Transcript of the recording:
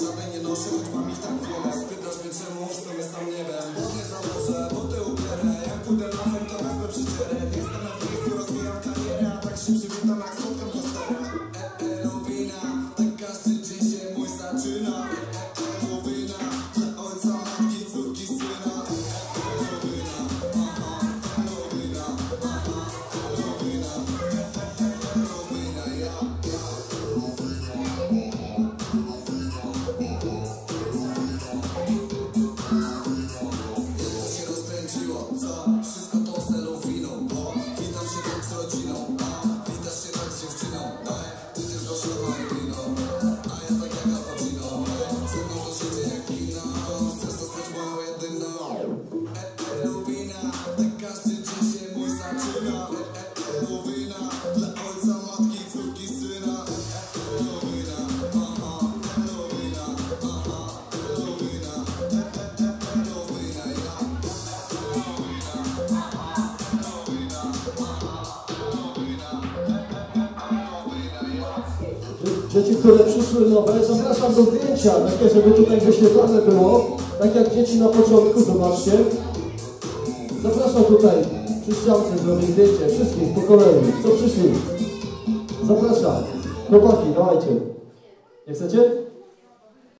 żadnej nie noszę, choć mam ich tak wiele. Spytasz mnie czemu, w sumie sam nie wiem. Nie założę, bo ty ubierę. Jak pójdę na fem, to wezmę przyczerę. Jestem na miejscu, rozwijam karierę, a tak się przywitam jak spotkam kostera. Lubina, tak każdy dzień się mój zaczyna. Lubina, dla ojca, matki, córki, syna. Lubina, aha, Lubina, aha, Lubina, Lubina, ja. Co? Wszystko to selufiną, bo witam się tak z rodziną, a witasz się tak z dziewczyną, ty tylko szlama i wino, a ja tak jak cappuccino, ze mną to się dzieje jak kino, chcesz zostać moją jedyną. Lubina, tak każdy dzień się mój zaczyna. Lubina, dla ojca, matki, córki, syna. Lubina, aha, Lubina, aha, Lubina, Lubina, ja. Dzieci, które przyszły nowe, zapraszam do zdjęcia, takie, żeby tutaj wyświetlane było, tak jak dzieci na początku, zobaczcie. Zapraszam tutaj, przy ściance zrobić zdjęcie, wszystkich po kolei, co przyszli. Zapraszam, chłopaki, dawajcie. Nie chcecie?